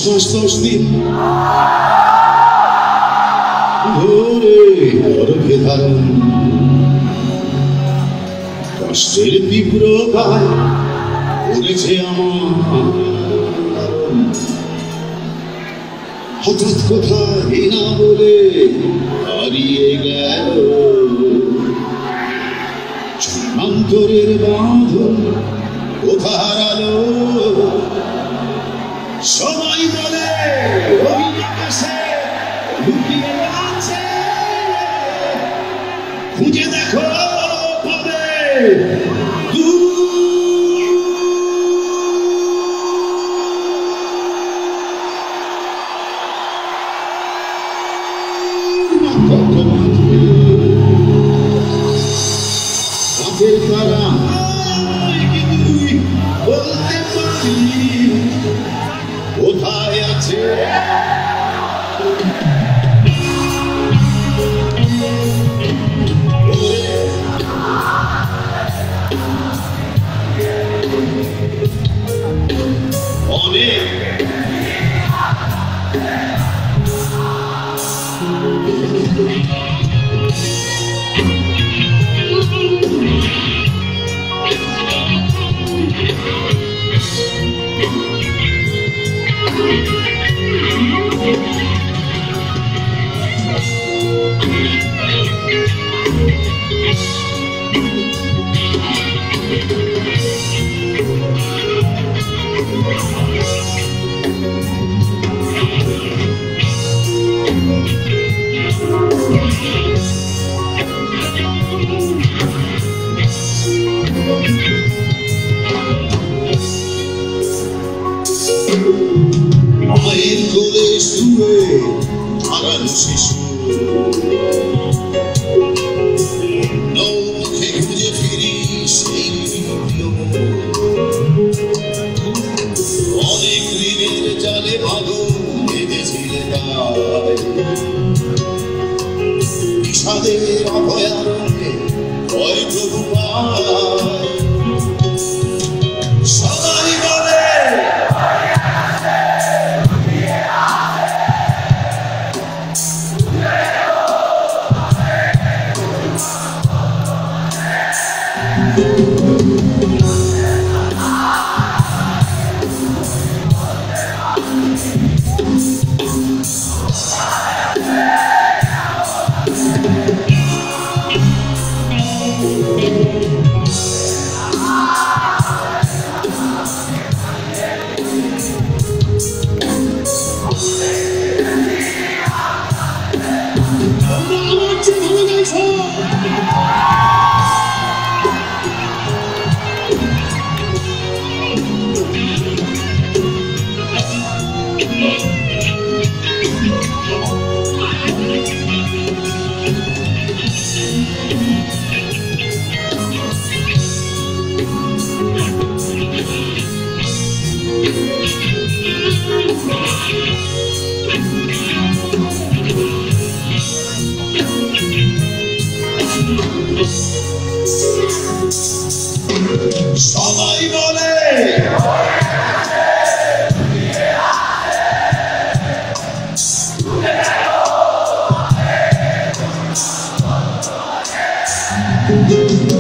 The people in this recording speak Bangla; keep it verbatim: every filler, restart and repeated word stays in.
মাস দশ দিন ধরে গর্ভে ধারণ কষ্টের তীব্র গায় করেছে আমার হঠাৎ কোথায় না বলে হারিয়ে গেল জন্মান্তরের বাঁধন কোথা হারালো সবাই বলে ওই আকাশে লুকিয়ে আছে খুঁজে দেখো পাবে রাতের তারা বলতে পারি কোথায় আছে অনেক মায়ের কোলে শুয়ে হারানো শিশু নৌমুখে খুঁজে ফিরি সেই অনেক দিনের জালে ভালো বেঁধেছিলে তাই বিষাদের অভয়ারণ্যে হয়তো পায় সবাই বলে সবাই বলে Thank you.